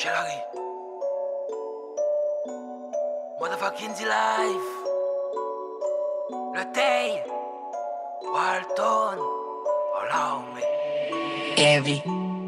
Shelari. Motherfucking the life. Le Tay. Walton. Allow me. Heavy.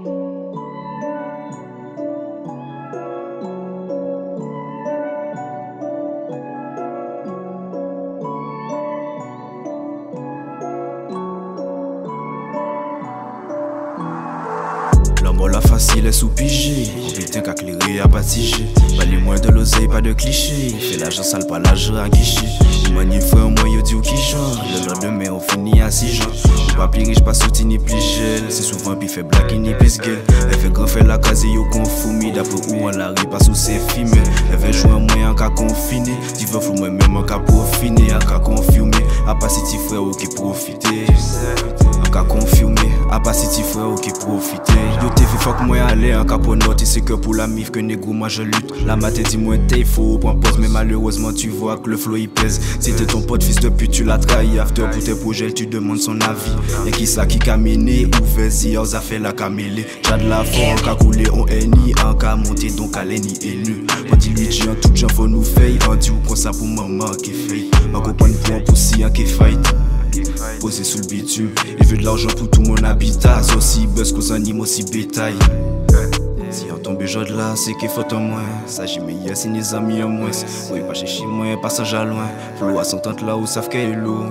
L'homme la facile est sous-pigé, putain qu'à clairer à batiger. Pas les moins de l'oseille, pas de cliché. Fait l'argent sale, pas l'argent à guichet. Ou manifre un moyen dit ou qui genre. Le lendemain on finit à 6 gens. Ou pas plus riche, pas sauté ni plus gel. C'est souvent puis fait black ni plus gueule. Elle fait grand fait la case yo confoumi. D'après où on l'arrive pas sous ses films. Elle fait jouer un moyen qu'à confiner. Tu veux fou moi-même en qu'à profiner. En qu'à confirmer. À pas si ti frère ou qui profiter. En qu'à confirmer. À pas si ti frère ou qui profiter. Yo te fait fuck moi aller en caponote. Et c'est que pour la mif que négro moi je lutte. La matin dit moi t'es faux prends pause. Mais malheureusement tu vois que le flow il pèse. Si t'es ton pote fils de pute tu l'as trahi. After pour tes projets tu demandes son avis. Et qui ça qui a mené ou vas-y on a fait la camélé. J'ai de la foi en qu'a coulé on est ni en qu'a monté donc à l'ennemi élu. Quand il lui dit en tout genre faut nous faire. On dit ou comme ça pour maman qui fait. Ma copine pour un poussi en qui fight. Posé sous le bitume. Il veut de l'argent pour tout mon habitat. C'est aussi buzz qu'aux animaux aussi bétail. Si on tombe genre de là, c'est qu'il faut en moins. Ça j'ai meilleur si les amis en moins. Oui, pas chercher moins, passage à loin. Flow à 130 là où savent qu'elle est lourd.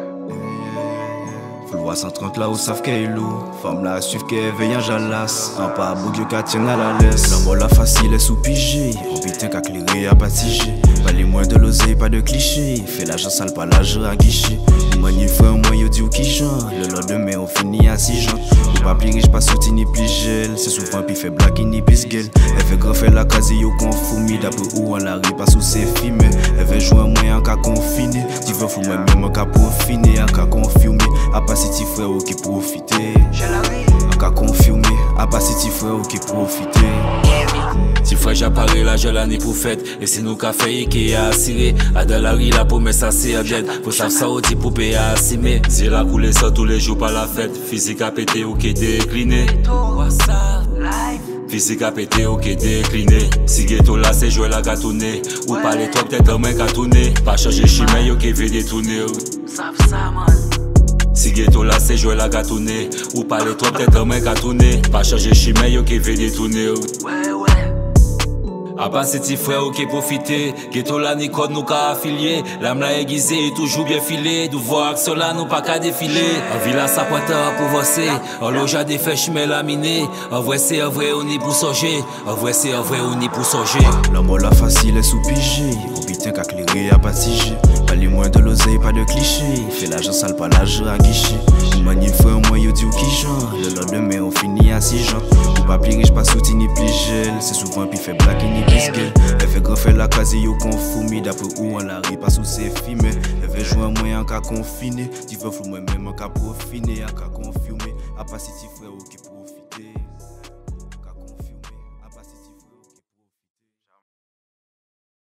Flow à 130 là où savent qu'elle est lourd. Femme là, suivre qu'elle veille en jalas. En pas bougue qu'à tient à la laisse. L'homme la facile est sous-pigé. On putain qu'à clairer à batiger. Pas les moins de l'oseille, pas de cliché. Fait l'argent sale, pas l'argent à guichet. Manifre un moyen dit ou qui genre. Le lendemain on finit à 6 gens. Ou pas plus riche, pas sauté ni plus gel. C'est souvent puis fait black ni plus gueule. Elle fait grand fait la case yo confoumi. D'après où on l'arrive pas sous ses films. Elle fait jouer un moyen qu'à confiner. Tu veux fou moi-même en qu'à profiner. En qu'à confirmer. À pas si ti frère ou qui profiter. En qu'à confirmer. À pas si ti frère ou qui profiter. Si frère j'apparais là, je l'année pour fête. Et c'est nous qu'a fait qui a assuré. À de la rue, la promesse à c'est bien. Faut savoir ça au type pour payer à assumer. Si la coulé ça tous les jours par la fête. Physique à péter ou qui décliné. Physique à péter ou qui décliné. Si ghetto là c'est jouer la gâtonnée. Ou pas les top tête en main gâtonnée. Pas changer chimay yo qui veut détourner. Si ghetto là c'est jouer la gâtonnée. Ou pas les top tête en main gâtonnée. Pas changer chimay yo qui veut détourner. A pas ces petits frères qui profiter. Ghetto là ni code nous qu'a affilié. L'âme là aiguisée toujours bien filée. D'où voir que cela nous pas qu'à défiler. En villa ça pointe pour bosser. En loge à des fèches mais laminé. En vrai c'est un vrai on est pour songer. En vrai c'est un vrai on est pour songer. L'homme la facile est sous-pigé. Au putain qu'à clairer à batiger. Pas les moins de l'oseille, pas de cliché. Fait l'argent sale, pas l'argent à guichet. Ou manifre un moyen dit ou qui genre. Le lendemain on finit à 6 gens. Ou pas plus riche, pas sauté ni plus gel. C'est souvent puis fait black ni plus gueule. Elle fait grand fait la case yo confoumi. D'après où on l'arrive pas sous ses films. Elle fait jouer un moyen qu'à confiner. Tu veux flou moi-même en qu'à profiner. En qu'à confirmer. À pas si ti frère ou qui profiter.